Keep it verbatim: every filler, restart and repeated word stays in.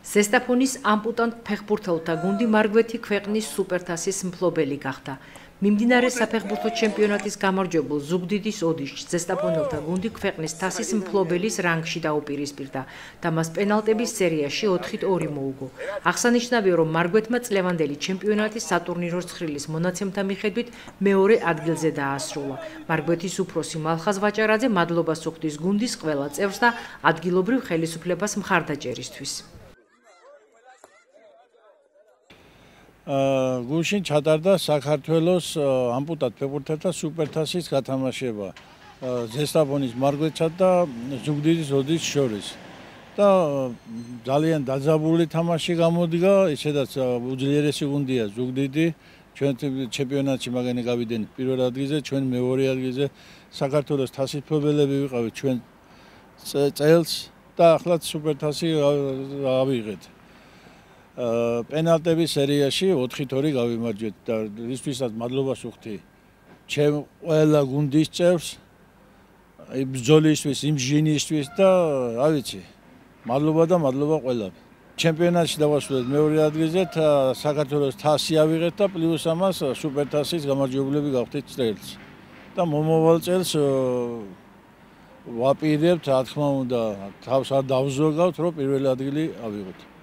ზესტაფონის ამპუტანტ ფეხბურთელთა გუნდი მარგვეთი ქვეყნის სუპერთასის მფლობელი გახდა. მიმდინარე საფეხბურთო ჩემპიონატის გამარჯვებულ ზუგდიდის ოდიშს ზესტაფონელთა გუნდი ქვეყნის თასის მფლობელის რანგში დაუპირისპირდა და მას პენალტების სერიაში ოთხით ორი მოუგო. აღსანიშნავია, რომ მარგვეთმა წლევანდელი ჩემპიონატის სატურნირო ცხრილის მონაცემთა მიხედვით მეორე ადგილზე დაასრულა. მარგვეთის უფროსი მალხაზ ვაჭარაძე მადლობას უხდის გუნდის ყველა წევრს და ადგილობრივ ხელისუფლებას მხარდაჭერისთვის. გუშინ ჩატარდა საქართველოს ამპუტანტ ფეხბურთელთა სუპერთასის გათამაშება ზესტაფონის მარგვეთსა და ზუგდიდის ოდიშს შორის. და ძალიან დაძაბული თამაში გამოდგა, ისედაც უძლიერესი გუნდია ზუგდიდი, ჩვენ ჩემპიონატში მაგენი გავიდნენ პირველ ადგილზე, ჩვენ მეორე ადგილზე. საქართველოს თასის მფლობელები ვიყავით ჩვენ წელს და ახლაც სუპერთასი ავიღეთ. პენალტების სერიაში ოთხით ორი გავიმარჯვეთ და ისთვისაც მადლობას ვუხდი ჩემ ყველა გუნდის წევრს, იმ ბრძოლისთვის, იმ ჟინისთვის და რა ვიცი, მადლობა და მადლობა ყველამ. ჩემპიონატში დავასრულეთ მეორე ადგილზე, საქართველოს თასი ავიღეთ და პლუს ამას სუპერთასის გამარჯვებულები გავხდით წელს. და მომავალ წელს ვაპირებთ, რა თქმა უნდა, თავს არ დავზოგავთ, რომ პირველი ადგილი ავიღოთ.